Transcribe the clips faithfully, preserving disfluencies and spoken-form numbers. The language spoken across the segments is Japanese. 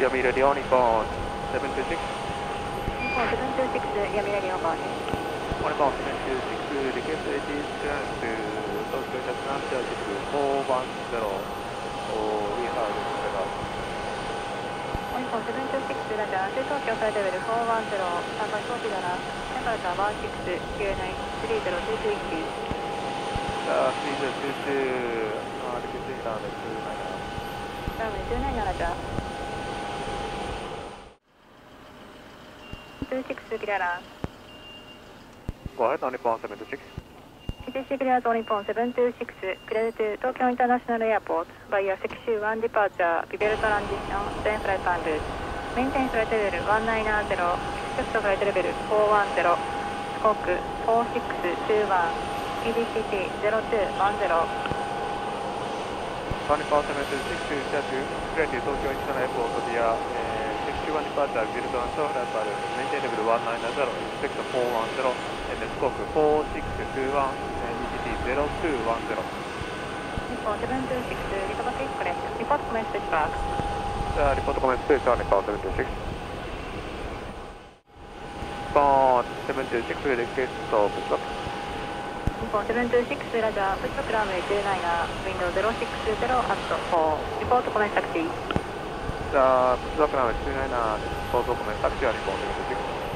読みレディオニコンセブンツーシックス。 ニコンセブンツーシックス、読みレディオバーです。 オニコンセブンツーシックス、リクエストエイティースクランス、東京ジャスナンチャージブフォーワンゼロ、We have オニコンセブンツーシックス、ラジャー、中東京サイドレベルフォーワンゼロ、スタンバイフォーピダラ、テンパレチャーワンシックス、キューエヌエイチ、スリーゼロツーツーワン。 さあ、スリーゼロツーツー、あー、リクエストエイターのツーナイナー。 ラムツーナイナーラジャー。ツーシックス、クリアラン。 Go ahead, Nipponセブンツーシックス。 ティーシー クリアーズオニポンセブンツーシックス、クレディト東京インターナショナルエアポート、バイヤーセクシュワンディパーチャー、ビベルトランジション、全フライトアンルート、メインテインフライトレベルワンナイナーゼロ、エクセプトフライトレベルフォーワンゼロ、スコークフォーシックスツーワン、イーディーシーティーゼロツーワンゼロ。 Nipponセブンツーシックス、ジャッジ、クレディ東京インターナショナルエアポート、ビア、セクシュワンディパーチャー、ビベルトランジション、フライトアンルート、メインテインレベルワンナイナーゼロ、エクセプトフォーワンゼロ、スコークフォーシックスツーワン、ゼロツーワンゼロ。 日本セブンツーシックス、リカバティコレクト、リポートコメントスイッチバーク。 じゃあ、リポートコメントスペースは日本セブンツーシックス。日本セブンツーシックス、リクエスト、プッシュバック。 日本セブンツーシックス、ラジャー、プッシュバックランウェイツーナイナー、ウィンドウゼロシックスゼロ、アットフォー、リポートコメントタクシー。 じゃあ、プッシュバックランウェイツーナイナー、リポートコメントタクシーは日本セブンツーシックス。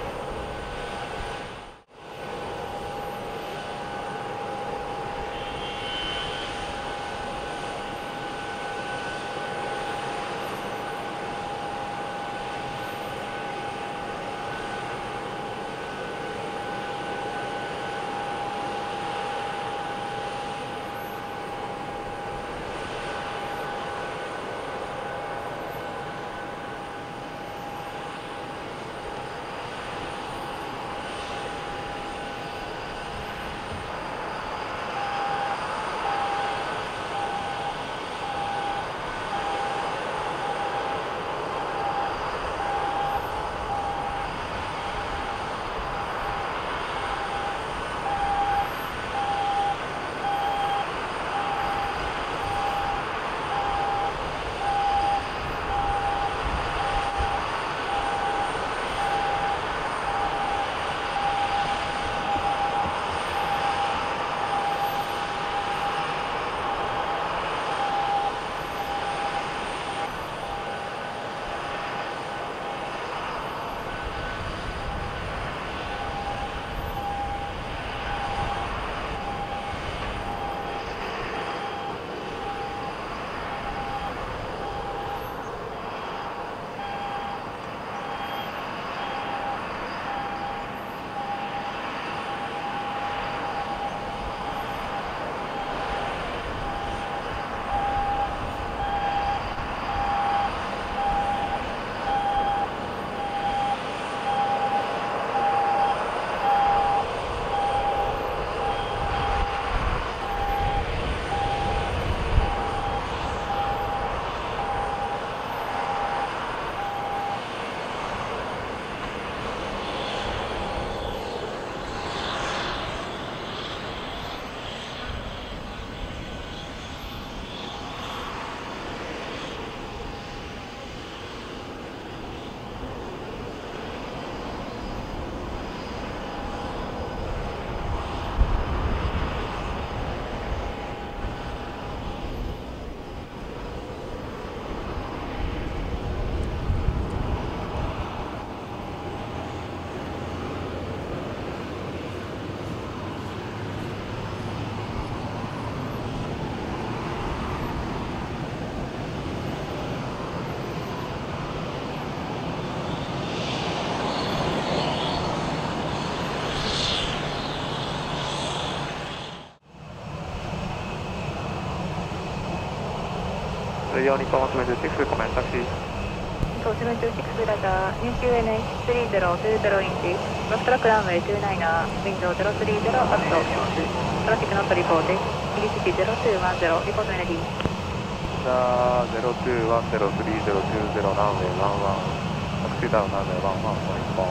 よん日本セブンツーシックス、コメントタクシー。 日本セブンツーシックス、ラジャー、ニュー キューエヌエイチスリーゼロツーゼロインチ、バックトラックランウェイツーナイナー、ウィンドウゼロスリーゼロ、アット、トラフィックノットリポート、イギリスシーゼロツーワンゼロ、リポートエネディー。 じゃあ、ゼロツーワンゼロスリーゼロツーゼロランウェイワンワン、タクシーダウンランウェイワンワン、日本。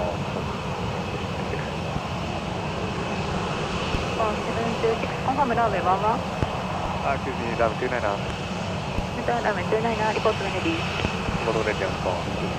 日本セブンツーシックス、コンファームランウェイワンワン。 あ、excuse me、ランツーナイナー。 ランウェイツーナイナー、リポートエネディー。 Model ready on phone.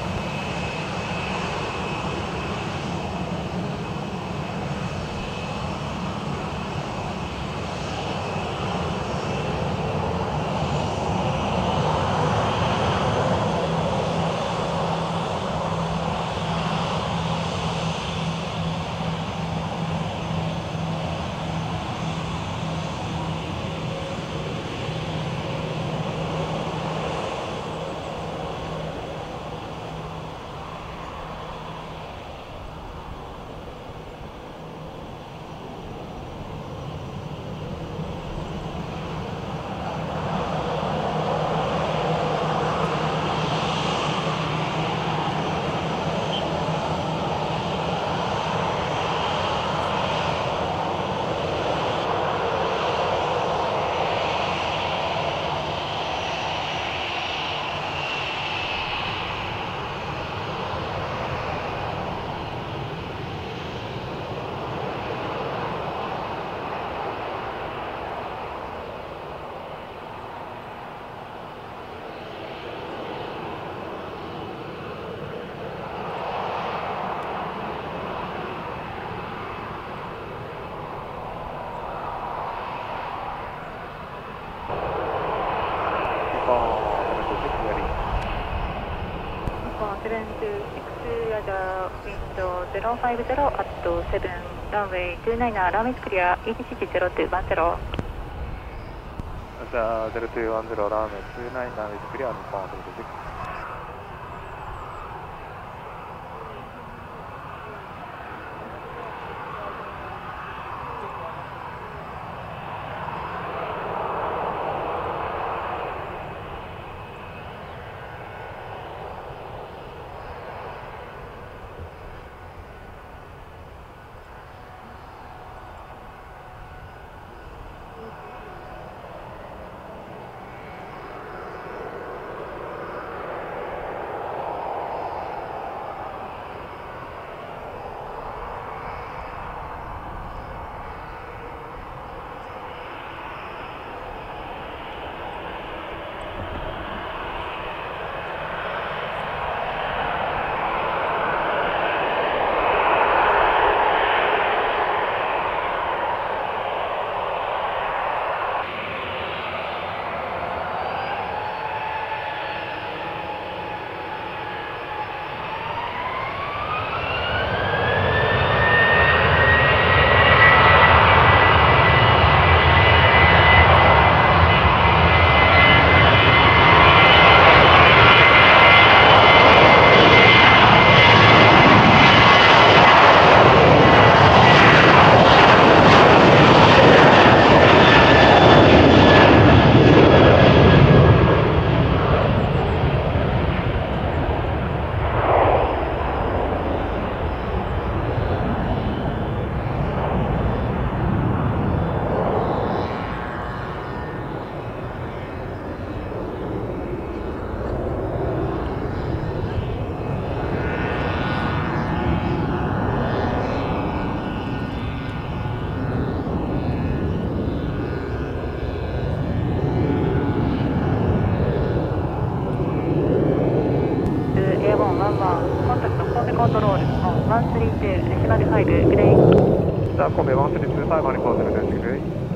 seven two six ヤダウィンドゼロファイブゼロアットセブンランウェイにじゅうきゅうランウェイスクリア イーティーシー ゼロにいちゼロじゃあゼロにいちゼロランウェイにじゅうきゅうランウェイスクリア日本ゼロにじゅうろくコントロールワンスリーツーデシマルファイブグレイじゃあ神戸ワンスリーツーファイブマニコーゼロですグレイ